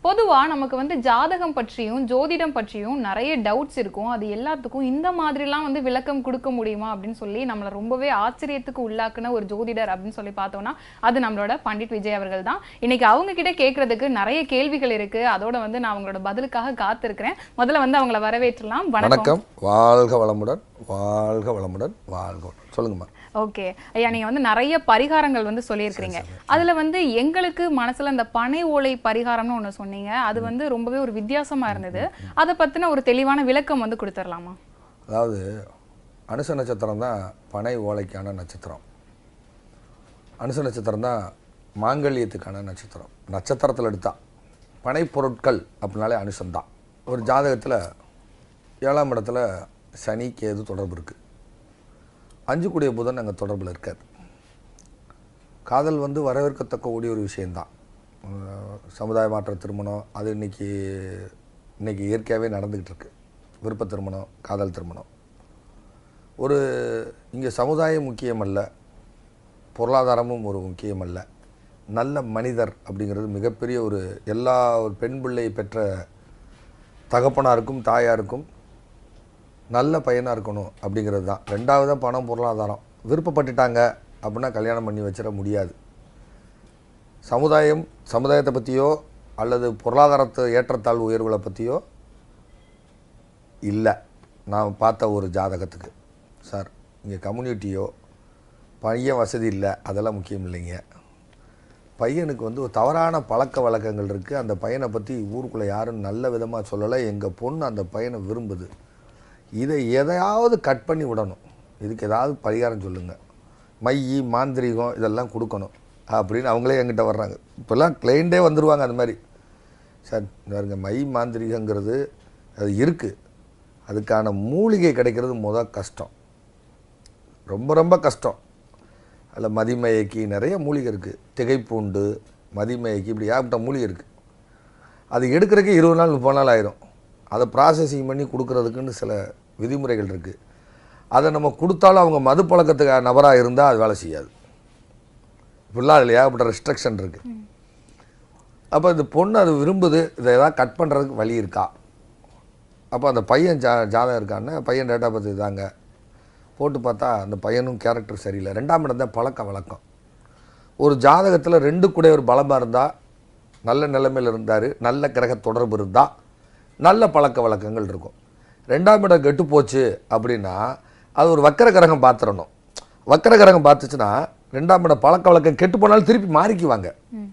பொதுவா நமக்கு வந்து ஜாதகம் பற்றியும் ஜோதிடம் பற்றியும் நிறைய டவுட்ஸ் இருக்கும். அது எல்லாத்துக்கும் இந்த மாதிரிலாம் வந்து விளக்கம் கொடுக்க முடியுமா அப்படின்னு சொல்லி நம்மளை ரொம்பவே ஆச்சரியத்துக்கு உள்ளாக்குன ஒரு ஜோதிடர் அப்படின்னு சொல்லி பார்த்தோம்னா அது நம்மளோட பண்டிட் விஜய் அவர்கள் தான். இன்னைக்கு அவங்க கிட்ட கேட்கறதுக்கு நிறைய கேள்விகள் இருக்கு. அதோட வந்து நான் அவங்களோட பதிலுக்காக காத்திருக்கிறேன். முதல்ல வந்து அவங்கள வரவேற்றலாம். வணக்கம். வாழ்க வளமுடன், வாழ்க வளமுடன், வாழ்க வளமுடன். சொல்லுங்கம்மா. ஓகே ஐயா, நீங்க வந்து நிறைய பரிகாரங்கள் வந்து சொல்லியிருக்கிறீங்க. அதுல வந்து எங்களுக்கு மனசுல அந்த பனை ஓலை பரிகாரம்னு ஒண்ணு சொன்னீங்க. அது வந்து ரொம்பவே ஒரு வித்தியாசமா இருந்தது. அதை பத்தின ஒரு தெளிவான விளக்கம் வந்து கொடுத்துடலாமா? அதாவது அனுச நட்சத்திரம் தான் பனை ஓலைக்கான நட்சத்திரம். அனுச நட்சத்திரம் தான் மாங்கல்யத்துக்கான நட்சத்திரம். நட்சத்திரத்தில் எடுத்தா பனை பொருட்கள் அப்படின்னாலே அனுசந்தான். ஒரு ஜாதகத்தில் 7ஆம் இடத்துல சனி கேது தொடர்பு இருக்குது. 5 கூடிய புதன் அங்கே தொடர்பில் இருக்காது. காதல் வந்து வரவேற்கத்தக்க கூடிய ஒரு விஷயந்தான். சமுதாய மாற்ற திருமணம் அது இன்னைக்கு இயற்கையாகவே நடந்துக்கிட்டு இருக்கு. விருப்ப திருமணம், காதல் திருமணம். ஒரு இங்கே சமுதாயம் முக்கியமல்ல, பொருளாதாரமும் ஒரு முக்கியமல்ல. நல்ல மனிதர் அப்படிங்கிறது மிகப்பெரிய ஒரு ஒரு பெண் பிள்ளை பெற்ற தகப்பனாருக்கும் தாயாருக்கும் நல்ல பையனாக இருக்கணும் அப்படிங்கிறது தான். 2வது பணம், பொருளாதாரம். விருப்பப்பட்டுட்டாங்க அப்படின்னா கல்யாணம் பண்ணி வச்சிட முடியாது. சமுதாயத்தை பற்றியோ அல்லது பொருளாதாரத்தை ஏற்றத்தாழ்வு உயர்வுகளை பற்றியோ இல்லை. நான் பார்த்த ஒரு ஜாதகத்துக்கு சார் இங்கே கம்யூனிட்டியோ பையன் வசதி இல்லை, அதெல்லாம் முக்கியம் இல்லைங்க. பையனுக்கு வந்து ஒரு தவறான பழக்க வழக்கங்கள் இருக்குது. அந்த பையனை பற்றி ஊருக்குள்ளே யாரும் நல்ல விதமாக சொல்லலை. எங்கள் பொண்ணு அந்த பையனை விரும்புது. இதை எதையாவது கட் பண்ணி விடணும். இதுக்கு ஏதாவது பரிகாரம் சொல்லுங்கள். மையி மாந்திரிகம் இதெல்லாம் கொடுக்கணும் அப்படின்னு அவங்களே என்கிட்ட வர்றாங்க. இப்போல்லாம் கிளைண்டே வந்துடுவாங்க. அந்த மாதிரி சார் பாருங்க, மை மாந்திரிகங்கிறது அது இருக்குது. அதுக்கான மூலிகை கிடைக்கிறது கஷ்டம், ரொம்ப ரொம்ப கஷ்டம். அதில் மதிமயக்கி நிறைய மூலிகை இருக்குது. திகைப்பூண்டு, மதிமயக்கி, இப்படி ஏகப்பட்ட மூலிகை இருக்குது. அது எடுக்கிறதுக்கே 20 நாள் 30 நாள் ஆயிரும். அதை ப்ராசஸிங் பண்ணி கொடுக்குறதுக்குன்னு சில விதிமுறைகள் இருக்குது. அதை நம்ம கொடுத்தாலும் அவங்க மது பழக்கத்துக்கு நபராக இருந்தால் அது வேலை செய்யாது. இப்படிலாம் அதில் ஏகப்பட்ட ரெஸ்ட்ரிக்ஷன் இருக்குது. அப்போ இந்த பொண்ணு அது விரும்புது. இதை எதாவது கட் பண்ணுறதுக்கு வழி இருக்கா? அப்போ அந்த பையன் ஜாதகம் இருக்கான்னு பையன் டேட்டா பற்றி இதாங்க போட்டு பார்த்தா அந்த பையனும் கேரக்டர் சரியில்லை. 2ஆம் இடம் தான் பழக்க வழக்கம். ஒரு ஜாதகத்தில் 2 கூட ஒரு பலமாக இருந்தால், நல்ல நிலைமையில் இருந்தார், நல்ல கிரக தொடர்பு இருந்தால் நல்ல பழக்க வழக்கங்கள் இருக்கும். 2ஆம் இடம் கெட்டு போச்சு அப்படின்னா அது ஒரு வக்கர கிரகம் பார்த்துடணும். வக்கர கிரகம் பார்த்துச்சுன்னா 2ஆம் இடம் பழக்க வழக்கம் கெட்டு போனாலும் திருப்பி மாறிக்குவாங்க.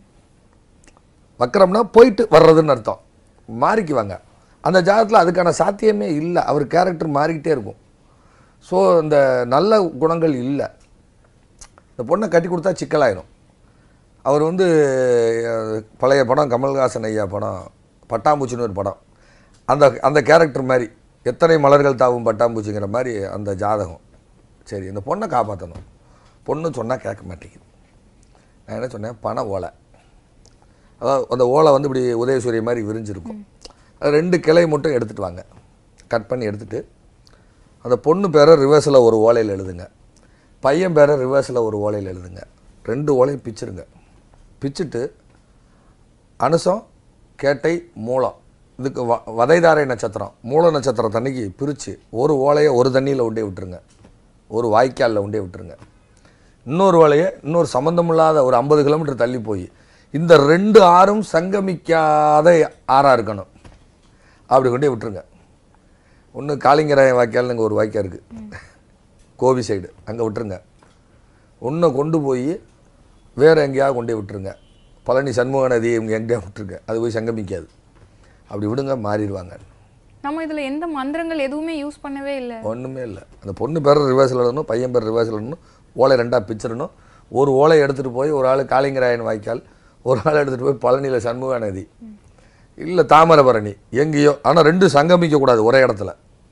வக்கரம்னா போயிட்டு வர்றதுன்னு அர்த்தம். மாறிக்குவாங்க. அந்த ஜாதகத்தில் அதுக்கான சாத்தியமே இல்லை. அவர் கேரக்டர் மாறிக்கிட்டே இருக்கும். ஸோ இந்த நல்ல குணங்கள் இல்லை. இந்த பொண்ணை கட்டி கொடுத்தா சிக்கலாயிடும். அவர் வந்து பழைய படம், கமல்ஹாசன் ஐயா படம் பட்டாம்பூச்சின்னு ஒரு படம், அந்த கேரக்டர் மாதிரி எத்தனை மலர்கள் தாவும் பட்டாம்பூச்சிங்கிற மாதிரி அந்த ஜாதகம். சரி, இந்த பொண்ணை காப்பாற்றணும். பொண்ணு சொன்னால் கேட்க மாட்டேங்குது. நான் என்ன சொன்னேன், பனை ஓலை. அதாவது அந்த ஓலை வந்து இப்படி உதயசூரிய மாதிரி விரிஞ்சிருக்கும். அது 2 கிளை மட்டும் எடுத்துகிட்டு வாங்க. கட் பண்ணி எடுத்துகிட்டு அந்த பொண்ணு பேரை ரிவர்ஸில் ஒரு ஓலையில் எழுதுங்க. பையன் பேரை ரிவர்ஸில் ஒரு ஓலையில் எழுதுங்க. 2 ஓலையும் பிச்சுருங்க. பிச்சுட்டு அனுசம், கேட்டை, மூலம், இதுக்கு வதைதாரை நட்சத்திரம், மூல நட்சத்திரம் தண்ணிக்கு பிரித்து ஒரு ஓலையை ஒரு தண்ணியில் உண்டே விட்டுருங்க. ஒரு வாய்க்காலில் உண்டே விட்டுருங்க. இன்னொரு ஓலையை இன்னொரு சம்மந்தமில்லாத ஒரு 50 கிலோமீட்டர் தள்ளி போய் இந்த 2 ஆறும் சங்கமிக்காத ஆறாக இருக்கணும். அப்படி கொண்டே விட்டுருங்க. ஒன்று காளிங்கராயன் வாய்க்கால்னு இங்கே ஒரு வாய்க்கால் இருக்குது, கோபி சைடு, அங்கே விட்டுருங்க. ஒன்றை கொண்டு போய் வேறு எங்கேயாவது கொண்டே விட்டுருங்க. பழனி சண்முக நதி இங்கே எங்கேயா விட்டுருங்க. அது போய் சங்கமிக்காது. அப்படி விடுங்க, மாறிடுவாங்க. நம்ம இதில் எந்த மந்திரங்கள் எதுவுமே யூஸ் பண்ணவே இல்லை. ஒன்றுமே இல்லை. அந்த பொண்ணு பேர் ரிவர்ஸில் எழுதணும், பையன் பேர் ரிவர்ஸில் எழுதணும். ஓலை 2ஆக பிச்சிடணும். ஒரு ஓலை எடுத்துகிட்டு போய் ஒரு ஆள் காளிங்கராயன் வாய்க்கால், ஒரு ஆள் எடுத்துகிட்டு போய் பழனியில் சண்முக நதி, இல்லை தாமிரபரணி, எங்கேயோ. ஆனால் 2 சங்கமிக்கக்கூடாது ஒரே இடத்துல.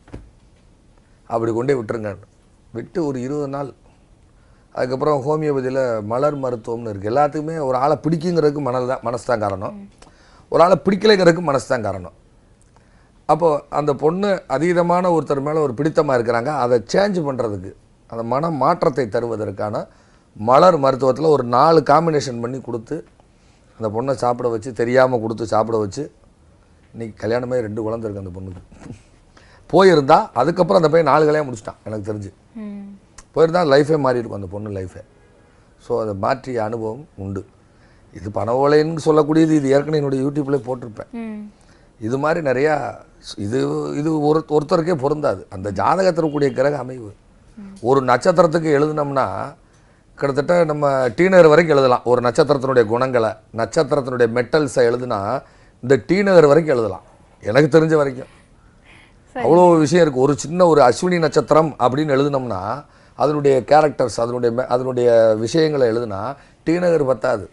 அப்படி கொண்டே விட்டுருங்க. விட்டு ஒரு 20 நாள். அதுக்கப்புறம் ஹோமியோபதியில் மலர் மருத்துவம்னு இருக்குது. எல்லாத்துக்குமே ஒரு ஆளை பிடிக்குங்கிறதுக்கு மனசு தான் காரணம், ஒரு ஆளை பிடிக்கலைங்கிறதுக்கு மனசு தான் காரணம். அப்போது அந்த பொண்ணு அதீதமான ஒருத்தர் மேலே ஒரு பிடித்தமாக இருக்கிறாங்க. அதை சேஞ்ச் பண்ணுறதுக்கு, அந்த மன மாற்றத்தை தருவதற்கான மலர் மருத்துவத்தில் ஒரு 4 காம்பினேஷன் பண்ணி கொடுத்து அந்த பொண்ணை சாப்பிட வச்சு தெரியாமல் கொடுத்து சாப்பிட வச்சு இன்றைக்கி கல்யாணமே 2 குழந்தை இருக்குது அந்த பொண்ணுக்கு. போயிருந்தா அதுக்கப்புறம் அந்த பையன் 4 கல்யாணம் முடிச்சிட்டான் எனக்கு தெரிஞ்சு. போயிருந்தா லைஃபே மாறி இருக்கும் அந்த பொண்ணு லைஃபே. ஸோ அதை மாற்றிய அனுபவம் உண்டு. இது பண ஓலைன்னு சொல்லக்கூடியது, இது ஏற்கனவே என்னுடைய யூடியூப்லேயே போட்டிருப்பேன். இது மாதிரி நிறையா இது இது ஒருத்தருக்கே பொருந்தாது. அந்த ஜாதகத்தில் கூடிய கிரக அமைவு ஒரு நட்சத்திரத்துக்கு எழுதுனோம்னா கிட்டத்தட்ட நம்ம டீநகர் வரைக்கும் எழுதலாம். ஒரு நட்சத்திரத்தினுடைய குணங்களை, நட்சத்திரத்தினுடைய மெட்டல்ஸை எழுதுனா இந்த டீநகர் வரைக்கும் எழுதலாம் எனக்கு தெரிஞ்ச வரைக்கும். அவ்வளோ விஷயம் இருக்குது. ஒரு சின்ன ஒரு அஸ்வினி நட்சத்திரம் அப்படின்னு எழுதுனோம்னா அதனுடைய கேரக்டர்ஸ், அதனுடைய விஷயங்களை எழுதுனா டீநகர் பத்தாது.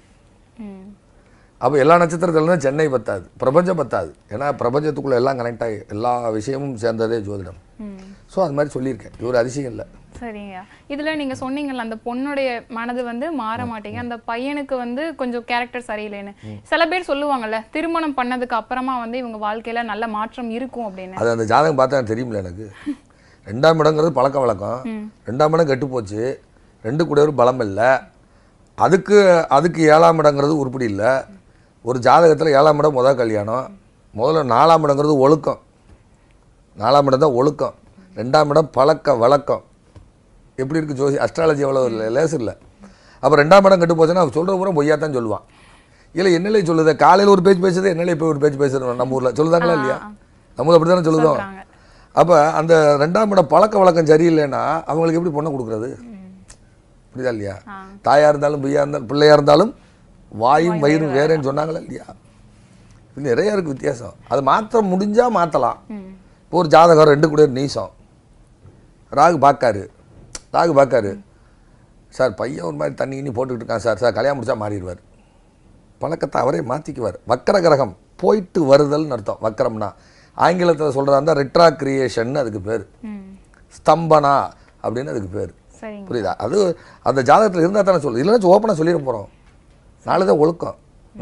அப்போ எல்லா நட்சத்திரத்துலேருந்து சென்னை பத்தாது, பிரபஞ்சம் பத்தாது. ஏன்னா பிரபஞ்சத்துக்குள்ளே எல்லாம் கனெக்ட் ஆகி எல்லா விஷயமும் சேர்ந்ததே ஜோதிடம். ஸோ அது மாதிரி சொல்லியிருக்கேன். இது ஒரு அதிசயம் இல்லை. சரிங்க. இதில் நீங்கள் சொன்னீங்கல்ல அந்த பொண்ணுடைய மனது வந்து மாற மாட்டேங்க, அந்த பையனுக்கு வந்து கொஞ்சம் கேரக்டர் சரியில்லைன்னு. சில பேர் சொல்லுவாங்கல்ல திருமணம் பண்ணதுக்கு அப்புறமா வந்து இவங்க வாழ்க்கையில நல்ல மாற்றம் இருக்கும் அப்படின்னு. அது அந்த ஜாதகம் பார்த்தா தெரியுமில்ல எனக்கு. 2ஆம் இடங்கிறது பழக்க வழக்கம். 2ஆம் இடம் கெட்டு போச்சு. 2 கூட ஒரு பலம் இல்லை. அதுக்கு 7ஆம் இடங்கிறது உருப்படி இல்லை. ஒரு ஜாதகத்தில் 7ஆம் இடம் முதல் கல்யாணம். முதல்ல 4ஆம் இடங்கிறது ஒழுக்கம். 4ஆம் இடம் தான் ஒழுக்கம். 2ஆம் இடம் பழக்க வழக்கம். எப்படி இருக்குது ஜோசி அஸ்ட்ராலஜி எவ்வளோ லேசு இல்லை. அப்போ 2ஆம் இடம் கெட்டு போச்சுன்னா சொல்கிற பூரா பொய்யா தான் சொல்லுவான். இல்லை என்னலே சொல்லுது, காலையில் ஒரு பேச்சு பேசுறது என்னலே போய் ஒரு பேச்சு பேசுகிறோம் நம்ம ஊரில் சொல்லுதாங்களா இல்லையா? நம்ம அப்படி தானே சொல்லுதோம். அப்போ அந்த 2ஆம் இடம் பழக்க வழக்கம் சரியில்லைன்னா அவங்களுக்கு எப்படி பொண்ணை கொடுக்குறது? புரியுதா இல்லையா? தாயாக இருந்தாலும் பிள்ளையாக இருந்தாலும் வாயும் வயிறும் வேறேன்னு சொன்னாங்களா இல்லையா? இது நிறைய இருக்குது வித்தியாசம். அது மாற்ற முடிஞ்சால் மாற்றலாம். இப்போ ஒரு ஜாதகம் 2 கூட நீசம், ராகு பார்க்காரு சார், பையன் ஒரு மாதிரி தண்ணி கிண்ணி போட்டுக்கிட்டு இருக்கான் சார் கல்யாணம் முடிச்சா மாறிடுவார். பழக்கத்தை அவரே மாற்றிக்குவார். வக்கர கிரகம் போயிட்டு வருதல்னு அர்த்தம். வக்கரம்னா ஆங்கிலத்தில் சொல்கிறதா இருந்தால் ரெட்ராக்ரியேஷன் அதுக்கு பேர். ஸ்தம்பனா அப்படின்னு அதுக்கு பேர். புரியுதா? அது அந்த ஜாதகத்தில் இருந்தால் தானே சொல்லுது. இல்லைன்னா ஓப்பனாக சொல்லிட போகிறோம். 4 தான் ஒழுக்கம்.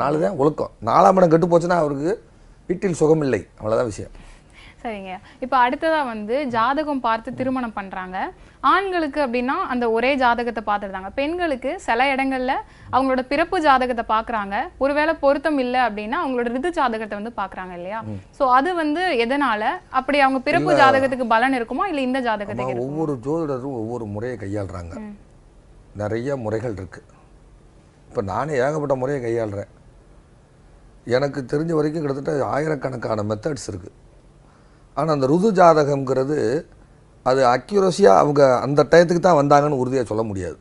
4ஆம் இடம் கெட்டு போச்சுன்னா அவருக்கு வீட்டில் சுகமில்லை. அவ்வளோதான் விஷயம். சரிங்க. இப்போ அடுத்ததாக வந்து ஜாதகம் பார்த்து திருமணம் பண்ணுறாங்க. ஆண்களுக்கு அப்படின்னா அந்த ஒரே ஜாதகத்தை பார்த்துருந்தாங்க. பெண்களுக்கு சில இடங்கள்ல அவங்களோட பிறப்பு ஜாதகத்தை பார்க்குறாங்க. ஒருவேளை பொருத்தம் இல்லை அப்படின்னா அவங்களோட ரிது ஜாதகத்தை வந்து பார்க்குறாங்க இல்லையா? ஸோ அது வந்து எதனால அப்படி அவங்க பிறப்பு ஜாதகத்துக்கு பலன் இருக்குமா இல்லை இந்த ஜாதகத்துக்கு? ஒவ்வொரு ஜோதிடரும் ஒவ்வொரு முறையை கையாளுறாங்க. நிறைய முறைகள் இருக்குது. இப்போ நானே ஏகப்பட்ட முறையை கையாளுறேன். எனக்கு தெரிஞ்ச வரைக்கும் கிட்டத்தட்ட ஆயிரக்கணக்கான மெத்தட்ஸ் இருக்குது. ஆனால் அந்த ருது ஜாதகம்ங்கிறது அது அக்யூரஸியாக அவங்க அந்த டயத்துக்கு தான் வந்தாங்கன்னு உறுதியாக சொல்ல முடியாது.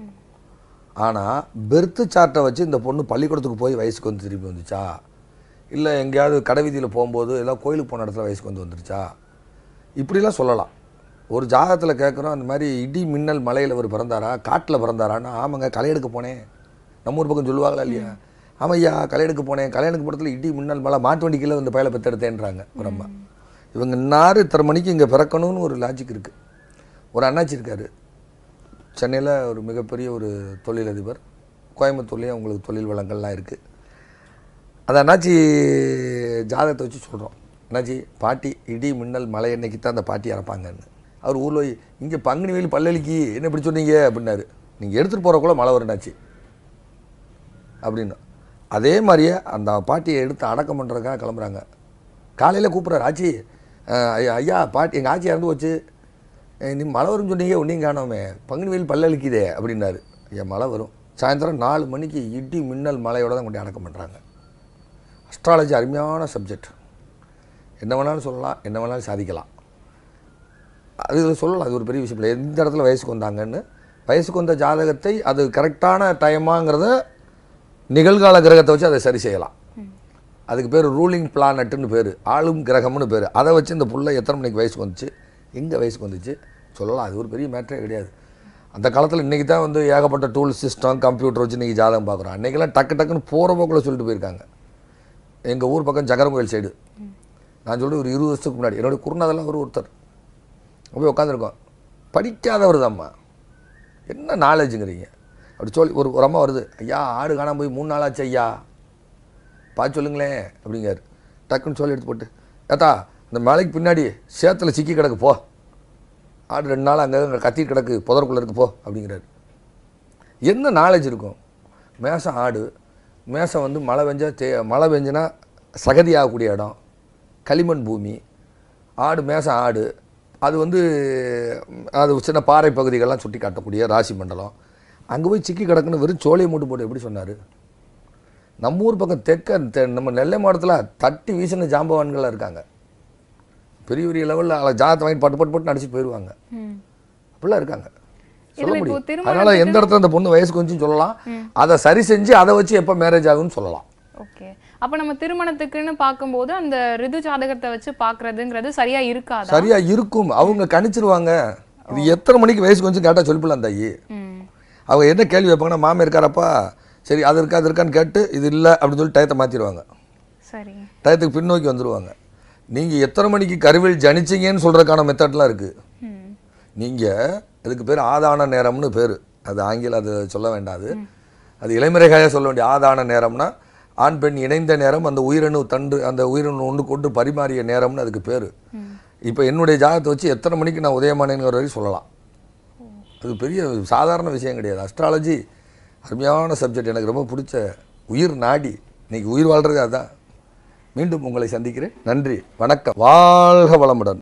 ஆனால் பெர்த்து சார்ட்டை வச்சு இந்த பொண்ணு பள்ளிக்கூடத்துக்கு போய் வயசுக்கு வந்து திரும்பி வந்துச்சா, இல்லை எங்கேயாவது கடை வீதியில் போகும்போது ஏதாவது கோயிலுக்கு போன இடத்துல வயசுக்கு வந்து வந்துருச்சா, இப்படிலாம் சொல்லலாம். ஒரு ஜாதகத்தில் கேட்குறோம், அந்த மாதிரி இடி மின்னல் மலையில் அவர் பிறந்தாரா, காட்டில் பிறந்தாரான்னா, ஆமாங்க களை எடுக்க போனேன், நம்ம ஊர் பக்கம் சொல்லுவாங்களா இல்லையா? ஆமையா களை எடுக்க போனேன், கல்யாணுக்கு படத்தில் இடி மின்னல் மலை மாட்டு வண்டி கீழே இந்த பயலை பெற்றெடுத்தேன்றாங்க ஒரு அம்மா. இவங்க இன்னார் இத்தனை மணிக்கு இங்கே பிறக்கணும்னு ஒரு லாஜிக் இருக்குது. ஒரு அண்ணாச்சி இருக்கார் சென்னையில், ஒரு மிகப்பெரிய ஒரு தொழிலதிபர். கோயம்புத்தூர்லேயும் அவங்களுக்கு தொழில் வளங்கள்லாம் இருக்குது. அந்த அண்ணாச்சி ஜாதகத்தை வச்சு சொல்கிறோம், அண்ணாச்சி பாட்டி இடி மின்னல் மலை அன்னைக்கு தான் அந்த பாட்டி இறப்பாங்கன்னு. அவர் ஊரில் போய் இங்கே பங்குனி வெயில் பல்லளிக்கு என்ன இப்படி சொன்னீங்க அப்படின்னாரு. நீங்கள் எடுத்துகிட்டு போகிறக்குள்ள மழை வரும்னாச்சு அப்படின்னு. அதே மாதிரியே அந்த பாட்டியை எடுத்து அடக்கம் பண்ணுறதுக்காக கிளம்புறாங்க. காலையில் கூப்பிட்றாரு, ஆச்சி ஐயா பாட்டி எங்கள் ஆச்சி இறந்து போச்சு, நீ மழை வரும்னு சொன்னீங்க ஒன்றையும் காணோமே, பங்குனி வெயில் பல்லளிக்குதே அப்படின்னாரு. ஐயா மழை வரும். சாயந்தரம் 4 மணிக்கு இடி மின்னல் மழையோடு தான் கொண்டு அடக்கம் பண்ணுறாங்க. அஸ்ட்ராலஜி அருமையான சப்ஜெக்ட். என்ன வேணாலும் சொல்லலாம், என்ன வேணாலும் சாதிக்கலாம். அது சொல்லலாம், அது ஒரு பெரிய விஷயம் இல்லை. எந்த இடத்துல வயசுக்கு வந்தாங்கன்னு, வயசுக்கு வந்த ஜாதகத்தை அது கரெக்டான டைமாங்கிறத நிகழ்கால கிரகத்தை வச்சு அதை சரி செய்யலாம். அதுக்கு பேர் ரூலிங் பிளானட்டுன்னு பேர், ஆளும் கிரகம்னு பேர். அதை வச்சு இந்த புள்ள எத்தனை மணிக்கு வயசுக்கு வந்துச்சு, எங்கே வயசுக்கு வந்துச்சு சொல்லலாம். அது ஒரு பெரிய மேட்டரே கிடையாது. அந்த காலத்தில் இன்றைக்கி தான் வந்து ஏகப்பட்ட டூல் சிஸ்டம் கம்ப்யூட்டர் வச்சு இன்றைக்கி ஜாதகம் பார்க்குறோம். அன்றைக்கெல்லாம் டக்குன்னு போகிற போக்குள்ள சொல்லிட்டு போயிருக்காங்க. எங்கள் ஊர் பக்கம் ஜகரங்கோயில் சைடு நான் சொல்லிட்டு ஒரு 20 வருஷத்துக்கு முன்னாடி என்னுடைய குருநாதெல்லாம் ஒருத்தர் போய் உட்காந்துருக்கோம். படிக்காதவர் தான்மா, என்ன நாலேஜுங்கிறீங்க அப்படி சொல்லி ஒரு அம்மா வருது, ஐயா ஆடு காணாமல் போய் 3 நாள் ஆச்சு ஐயா, பார்த்து சொல்லுங்களேன் அப்படிங்காரு. டக்குன்னு சொல்லி எடுத்து போட்டு, ஏத்தா இந்த மலைக்கு பின்னாடி சேத்துல சிக்கி கிடக்கு போ, ஆடு 2 நாள் அங்கே கத்திட்டு கிடக்கு புதருக்குள்ளே இருக்கு போ அப்படிங்கிறாரு. என்ன நாலேஜ் இருக்கும்? மேசம் ஆடு, மேசம் வந்து மழை பெஞ்சுனா சகதி ஆகக்கூடிய இடம், களிமண் பூமி, மேசம் ஆடு, அது வந்து அது சின்ன பாறை பகுதிகள்லாம் சுட்டி காட்டக்கூடிய ராசி மண்டலம். அங்கே போய் சிக்கி கிடக்குன்னு வெறும் சோலையை மூட்டு போட்டு எப்படி சொன்னார்? நம்ம ஊர் பக்கம் நம்ம நெல்லை மாவட்டத்தில் தட்டி வீசின ஜாம்பவான்கள்லாம் இருக்காங்க. பெரிய பெரிய லெவலில் ஜாதகத்தை வாங்கி பட்டு நடிச்சு போயிடுவாங்க. அப்படிலாம் இருக்காங்க, சொல்ல முடியும். அதனால எந்த இடத்துல அந்த பொண்ணு வயசு கொஞ்சம் சொல்லலாம், அதை சரி செஞ்சு அதை வச்சு எப்போ மேரேஜ் ஆகும்னு சொல்லலாம். ஓகே, அப்ப நம்ம திருமணத்துக்குன்னு பார்க்கும்போது அந்த ரிது ஜாதகத்தை வச்சு பார்க்கறதுங்கிறது சரியா இருக்காதா? சரியா இருக்கும், அவங்க கணிச்சிருவாங்க. இது எத்தனை மணிக்கு வயசு கொஞ்சம் கேட்டால் சொல்லிப்பலாம் தாயி. அவங்க என்ன கேள்வி வைப்பாங்கன்னா, மாமே இருக்காரப்பா, சரி அது இருக்கான்னு கேட்டு இது இல்லை அப்படின்னு சொல்லி டயத்தை மாற்றிடுவாங்க. சரி, டயத்துக்கு பின்னோக்கி வந்துடுவாங்க. நீங்கள் எத்தனை மணிக்கு கருவில் ஜனிச்சிங்கன்னு சொல்கிறதுக்கான மெத்தட்லாம் இருக்குது. நீங்கள் அதுக்கு பேர் ஆதான நேரம்னு பேர், அது ஆங்கிலம், அது சொல்ல வேண்டாது, அது இளைமறைகாயாக சொல்ல வேண்டிய ஆதான நேரம்னா ஆண் பெண் இணைந்த நேரம், அந்த உயிரணு தண்டு அந்த உயிரணு ஒன்று கொண்டு பரிமாறிய நேரம்னு அதுக்கு பேர். இப்போ என்னுடைய ஜாதகத்தை வச்சு எத்தனை மணிக்கு நான் உதயமானேங்கிற வரைக்கும் சொல்லலாம். அது பெரிய சாதாரண விஷயம் கிடையாது. அஸ்ட்ராலஜி அருமையான சப்ஜெக்ட், எனக்கு ரொம்ப பிடிச்ச உயிர் நாடி. இன்னைக்கு உயிர் வாழ்றது அதுதான். மீண்டும் உங்களை சந்திக்கிறேன். நன்றி, வணக்கம், வாழ்க வளமுடன்.